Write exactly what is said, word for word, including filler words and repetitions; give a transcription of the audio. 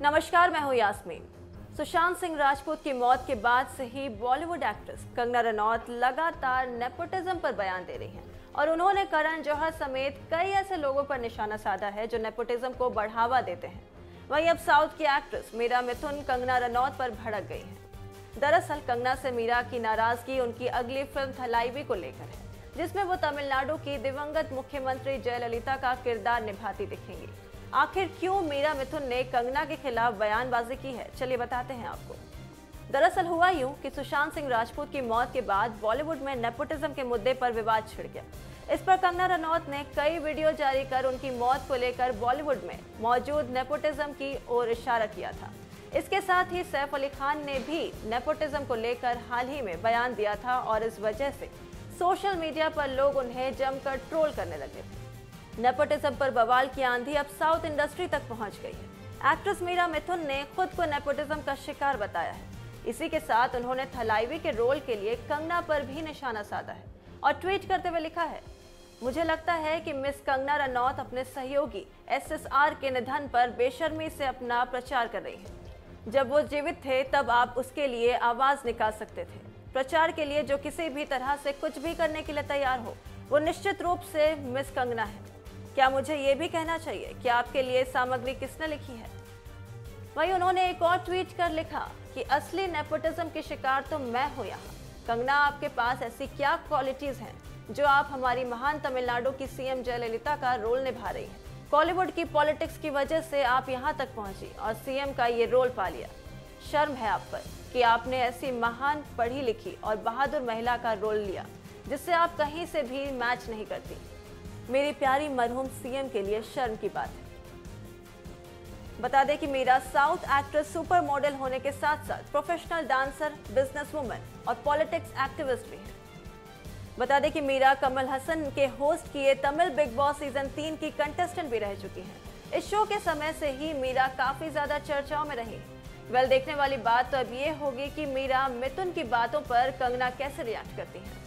नमस्कार, मैं हूं यास्मीन। सुशांत सिंह राजपूत की मौत के बाद से ही बॉलीवुड एक्ट्रेस कंगना रनौत लगातार नेपोटिज्म पर बयान दे रही हैं और उन्होंने करण जौहर समेत कई ऐसे लोगों पर निशाना साधा है जो नेपोटिज्म को बढ़ावा देते हैं। वहीं अब साउथ की एक्ट्रेस मीरा मिथुन कंगना रनौत पर भड़क गई हैं। दरअसल कंगना से मीरा की नाराजगी उनकी अगली फिल्म थलाइवी को लेकर है, जिसमें वो तमिलनाडु की दिवंगत मुख्यमंत्री जयललिता का किरदार निभाती दिखेंगी। आखिर क्यों मीरा मिथुन ने कंगना के खिलाफ बयानबाजी की है, चलिए बताते हैं आपको। दरअसल हुआ यूं कि सुशांत सिंह राजपूत की मौत के बाद बॉलीवुड में नेपोटिज्म के मुद्दे पर विवाद छिड़ गया। इस पर कंगना रनौत ने कई वीडियो जारी कर उनकी मौत को लेकर बॉलीवुड में मौजूद नेपोटिज्म की ओर इशारा किया था। इसके साथ ही सैफ अली खान ने भी नेपोटिज्म को लेकर हाल ही में बयान दिया था और इस वजह से सोशल मीडिया पर लोग उन्हें जमकर ट्रोल करने लगे थे। नेपोटिज्म पर बवाल की आंधी अब साउथ इंडस्ट्री तक पहुंच गई है। एक्ट्रेस मीरा मिथुन ने खुद को नेपोटिज्म का शिकार बताया है। इसी के साथ उन्होंने थलाइवी के रोल के लिए कंगना पर भी निशाना साधा है और ट्वीट करते हुए लिखा है, मुझे लगता है कि मिस कंगना रनौत अपने सहयोगी एस एस आर के निधन पर बेशर्मी से अपना प्रचार कर रही है। जब वो जीवित थे तब आप उसके लिए आवाज निकाल सकते थे। प्रचार के लिए जो किसी भी तरह से कुछ भी करने के लिए तैयार हो, वो निश्चित रूप से मिस कंगना है। क्या मुझे ये भी कहना चाहिए कि आपके लिए सामग्री किसने लिखी है? वहीं उन्होंने एक और ट्वीट कर लिखा कि असली नेपोटिज्म की शिकार तो मैं हूँ यहाँ। कंगना, आपके पास ऐसी क्या क्वालिटीज हैं जो आप हमारी महान तमिलनाडु की सीएम जयललिता का रोल निभा रही हैं? बॉलीवुड की पॉलिटिक्स की वजह से आप यहाँ तक पहुंची और सीएम का ये रोल पा लिया। शर्म है आप पर कि आपने ऐसी महान पढ़ी लिखी और बहादुर महिला का रोल लिया जिससे आप कहीं से भी मैच नहीं करती। मेरी प्यारी मरहूम सीएम के लिए शर्म की बात है। बता दें कि Meera south actress, super model होने के साथ साथ प्रोफेशनल डांसर, बिजनेसवुमन और पॉलिटिक्स एक्टिविस्ट भी हैं। बता दें कि मीरा कमल हसन के होस्ट किए तमिल बिग बॉस सीजन तीन की कंटेस्टेंट भी रह चुकी हैं। इस शो के समय से ही मीरा काफी ज्यादा चर्चाओं में रही। वेल, देखने वाली बात तो अब ये होगी कि मीरा मिथुन की बातों पर कंगना कैसे रिएक्ट करती हैं।